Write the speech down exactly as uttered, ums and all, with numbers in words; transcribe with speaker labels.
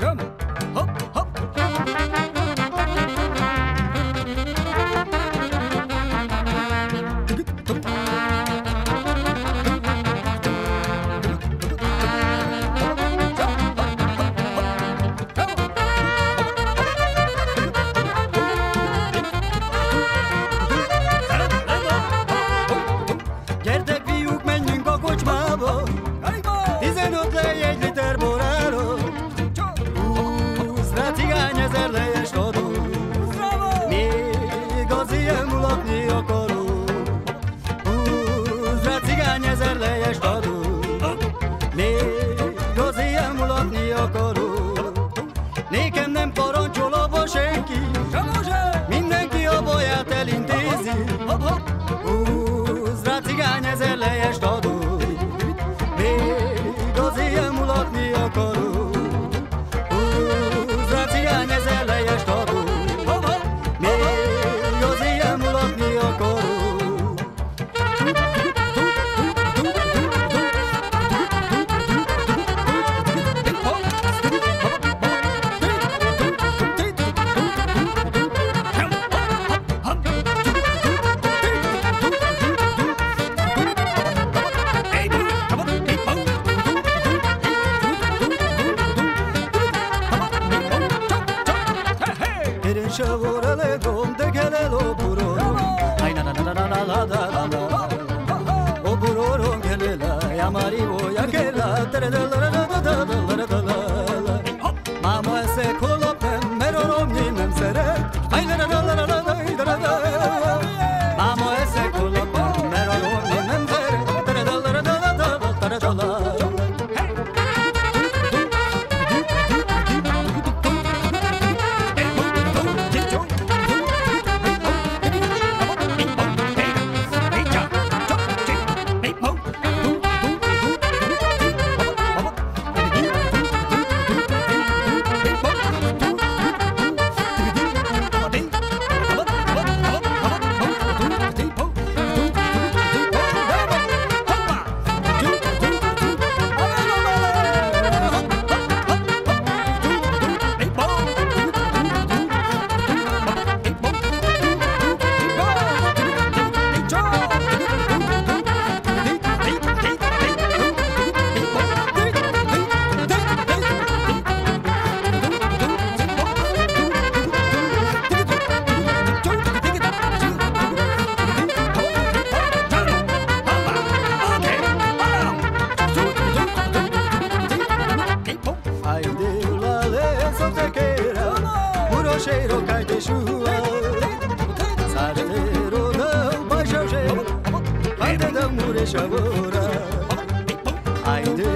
Speaker 1: Nékem nem parancsol abba senki, mindenki a baját elintézi. Húzz rá cigány ezer lejest adó, még az éjjel mulatni akaró. Húzz rá cigány ezer lejest adó, még az éjjel mulatni akaró. Shavora gom de gelelo buroro, ay na na na na na na na na. O buroro gelela, yamari o yakela, tere da da da da da da da da. Mama se kolopem, merorom nimem sere, ay na na na na na na da da. Mama se kolopem, merorom nimem sere, tere da da da da da da da. Cheiro cai de chuva, sarteiro não baixa o cheiro, vai de dar murecha agora. Ai de